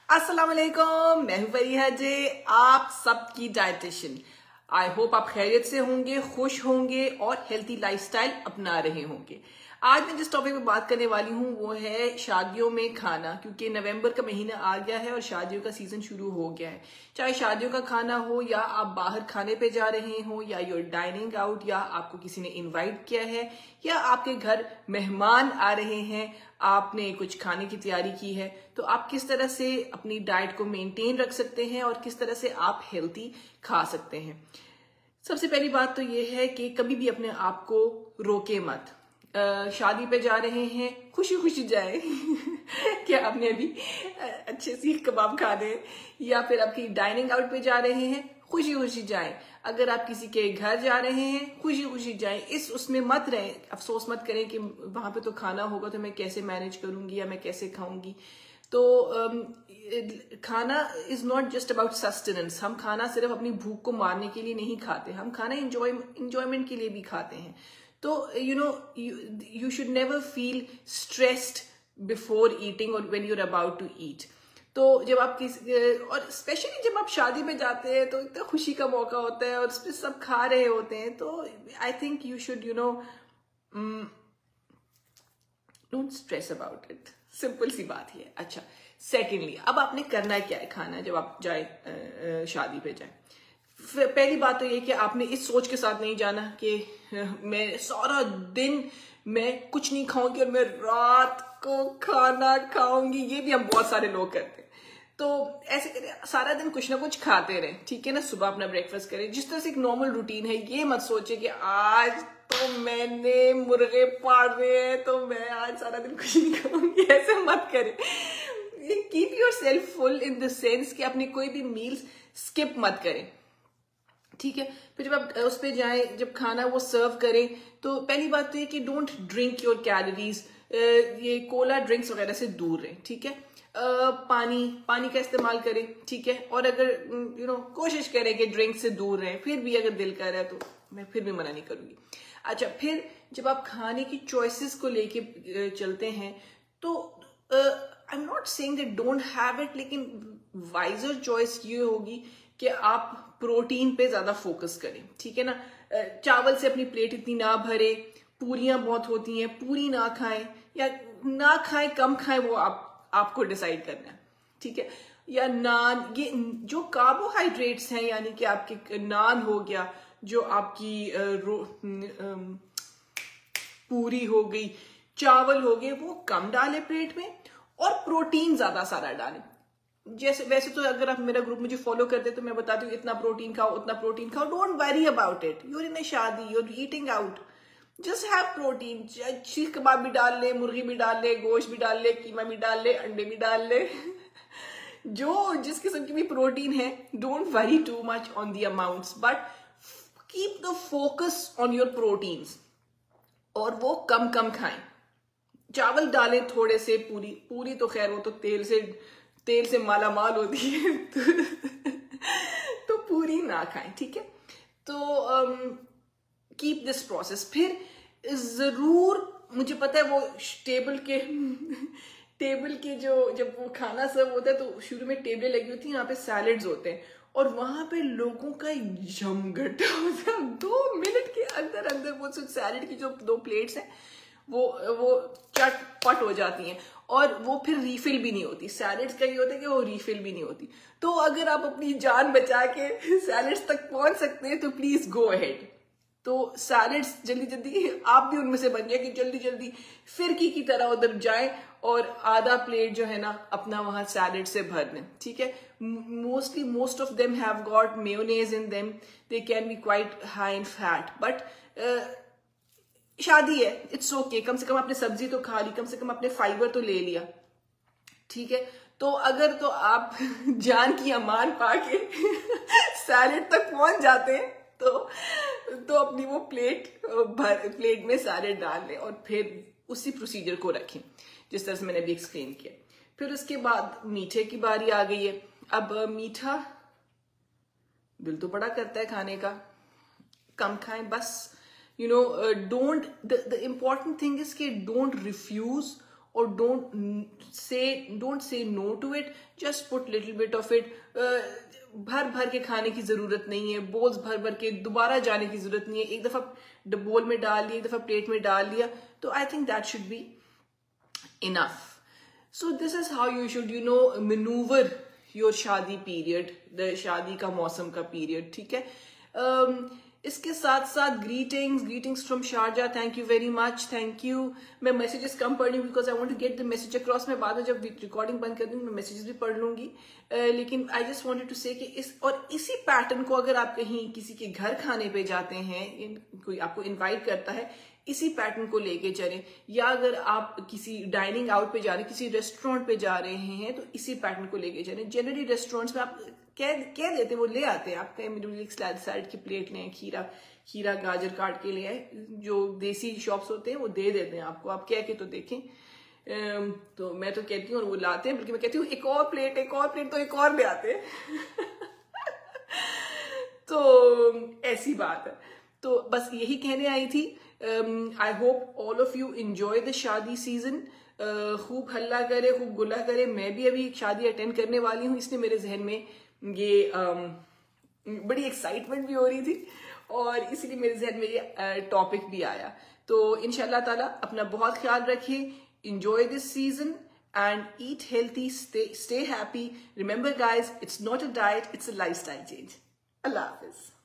अस्सलाम वालेकुम, मैं हूं फरीहा जी, आप सबकी डाइटिशियन। आई होप आप खैरियत से होंगे, खुश होंगे और हेल्थी लाइफस्टाइल अपना रहे होंगे। आज मैं जिस टॉपिक पे बात करने वाली हूं वो है शादियों में खाना, क्योंकि नवंबर का महीना आ गया है और शादियों का सीजन शुरू हो गया है। चाहे शादियों का खाना हो या आप बाहर खाने पे जा रहे हो या यूर डाइनिंग आउट या आपको किसी ने इनवाइट किया है या आपके घर मेहमान आ रहे हैं, आपने कुछ खाने की तैयारी की है, तो आप किस तरह से अपनी डाइट को मेंटेन रख सकते हैं और किस तरह से आप हेल्थी खा सकते हैं। सबसे पहली बात तो ये है कि कभी भी अपने आप को रोके मत। शादी पे जा रहे हैं, खुशी खुशी जाए क्या आपने अभी अच्छे सीख कबाब खाने, या फिर आपकी डाइनिंग आउट पे जा रहे हैं, खुशी खुशी जाएं। अगर आप किसी के घर जा रहे हैं, खुशी खुशी जाएं। उसमें मत रहें, अफसोस मत करें कि वहां पे तो खाना होगा तो मैं कैसे मैनेज करूंगी या मैं कैसे खाऊंगी। तो खाना is not just about sustenance. हम खाना सिर्फ अपनी भूख को मारने के लिए नहीं खाते, हम खाना इंजॉयमेंट के लिए भी खाते हैं। तो you should never feel stressed before eating or when you're about to eat. तो जब आप और स्पेशली जब आप शादी में जाते हैं तो इतना खुशी का मौका होता है और उस पर सब खा रहे होते हैं, तो I think you should don't stress about it. Simple सी बात है। अच्छा, सेकेंडली, अब आपने करना क्या है खाना जब आप जाए शादी पे जाए। पहली बात तो ये कि आपने इस सोच के साथ नहीं जाना कि मैं सारा दिन मैं कुछ नहीं खाऊंगी और मैं रात को खाना खाऊंगी। ये भी हम बहुत सारे लोग करते हैं। तो ऐसे करें, सारा दिन कुछ ना कुछ खाते रहें, ठीक है ना। सुबह अपना ब्रेकफास्ट करें जिस तरह से एक नॉर्मल रूटीन है। ये मत सोचे कि आज तो मैंने मुर्गे पाड़ रहे हैं तो मैं आज सारा दिन कुछ नहीं खाऊंगी। ऐसे मत करें। Keep yourself full in the sense कि अपनी कोई भी मील्स स्किप मत करें, ठीक है। फिर जब आप उस पर जाएं, जब खाना वो सर्व करें, तो पहली बात तो ये कि डोंट ड्रिंक योर कैलोरीज। ये कोला ड्रिंक्स वगैरह से दूर रहें, ठीक है। पानी का इस्तेमाल करें, ठीक है। और अगर कोशिश करें कि ड्रिंक से दूर रहें, फिर भी अगर दिल कर रहा है तो मैं फिर भी मना नहीं करूंगी। अच्छा, फिर जब आप खाने की चॉइसेस को लेके चलते हैं तो I am not saying that don't have it, लेकिन वाइजर चॉइस ये होगी कि आप प्रोटीन पे ज्यादा फोकस करें, ठीक है ना। चावल से अपनी प्लेट इतनी ना भरे, पूरियां बहुत होती हैं, पूरी ना खाएं या ना खाएं, कम खाएं, वो आपको डिसाइड करना है, ठीक है। या नान, ये जो कार्बोहाइड्रेट्स हैं, यानी कि आपके नान हो गया, जो आपकी पूरी हो गई, चावल हो गए, वो कम डालें प्लेट में और प्रोटीन ज्यादा सारा डालें। जैसे वैसे तो अगर आप मेरा ग्रुप मुझे फॉलो करते तो मैं बताती हूँ इतना प्रोटीन खाओ, उतना प्रोटीन खाओ। Don't worry about it, you're in a shaadi, you're eating out, just have protein. Seekh kebab भी डाल ले, मुर्गी भी डाल ले, गोश्त भी डाल ले, कीमा भी डाल ले, अंडे भी डाल ले जो जिस किस्म की भी प्रोटीन है, don't worry too much on the amounts, but keep the focus on your proteins और वो कम कम खाएं। चावल डालें थोड़े से, पूरी तो खैर वो तो तेल से माला माल होती है तो पूरी ना खाएं, ठीक है। तो कीप दिस प्रोसेस। फिर जरूर, मुझे पता है वो टेबल के जो जब वो खाना सर्व होता है तो शुरू में टेबलें लगी होती हैं, यहाँ पे सैलेड्स होते हैं और वहां पे लोगों का जमघटा होता है। 2 मिनट के अंदर अंदर वो सैलेड की जो 2 प्लेट्स हैं वो चटपट हो जाती हैं और वो फिर रीफिल भी नहीं होती। सैलेड्स का ये होता है कि वो रीफिल भी नहीं होती। तो अगर आप अपनी जान बचा के सैलेड्स तक पहुंच सकते हैं तो प्लीज गो अहेड। तो सैलेड्स जल्दी जल्दी आप भी उनमें से बन जाए कि जल्दी जल्दी फिरकी की तरह उधर जाए और आधा प्लेट जो है ना अपना वहां सैलेड से भर दें, ठीक है। Most of them have got mayonnaise in them, they can be quite high in fat, but शादी है, इट्स ओके। कम से कम आपने सब्जी तो खा ली, कम से कम आपने फाइबर तो ले लिया, ठीक है। तो अगर तो आप जान की अमान पाके सैलेड तक पहुंच जाते हैं तो अपनी वो प्लेट में सैलेड डाल लें और फिर उसी प्रोसीजर को रखें जिस तरह से मैंने अभी एक्सप्लेन किया। फिर उसके बाद मीठे की बारी आ गई है। अब मीठा दिल तो बड़ा करता है खाने का, कम खाएं बस। don't, the important thing is कि don't refuse और don't say no to it, just put little bit of it. भर भर के खाने की जरूरत नहीं है, बोल्स भर भर के दोबारा जाने की जरूरत नहीं है, एक दफा बोल में डाल लिया, एक दफा प्लेट में डाल लिया, तो I think that should be enough. So this is how you should manoeuvre your shaadi period, the शादी का मौसम का पीरियड, ठीक है। इसके साथ साथ greetings from Sharjah, thank you very much, thank you. मैं मैसेजेस कम पढ़ रही हूँ because I want to get the message across. मैं बाद में जब रिकॉर्डिंग बंद कर दूंगी मैं मैसेजेस भी पढ़ लूंगी, लेकिन आई जस्ट वांटेड टू से कि इसी पैटर्न को अगर आप कहीं किसी के घर खाने पे जाते हैं, कोई आपको इन्वाइट करता है, इसी पैटर्न को लेके चलें, या अगर आप किसी डाइनिंग आउट पे जा रहे हैं, किसी रेस्टोरेंट पे जा रहे हैं, तो इसी पैटर्न को लेके चलें। जनरली रेस्टोरेंट्स में आप कह देते हैं, वो ले आते हैं, आप कहें मुझे सैलड की प्लेट लें, खीरा गाजर काट के ले आए, जो देसी शॉप्स होते हैं वो दे देते हैं आपको, आप कह के तो देखें। तो मैं तो कहती हूँ, और वो लाते हैं, बल्कि मैं कहती हूँ एक और प्लेट तो एक और ले आते हैं तो ऐसी बात है। तो बस यही कहने आई थी। I hope all of you enjoy the shaadi season, खूब हल्ला करे, खूब गुला करे। मैं भी अभी शादी अटेंड करने वाली हूँ, इसलिए मेरे जहन में ये बड़ी एक्साइटमेंट भी हो रही थी, और इसलिए मेरे जहन में ये टॉपिक भी आया। तो इंशाल्लाह ताला अपना बहुत ख्याल रखिए, enjoy this season and eat healthy, stay happy. Remember guys, it's not a diet, it's a lifestyle change. Allah Hafiz.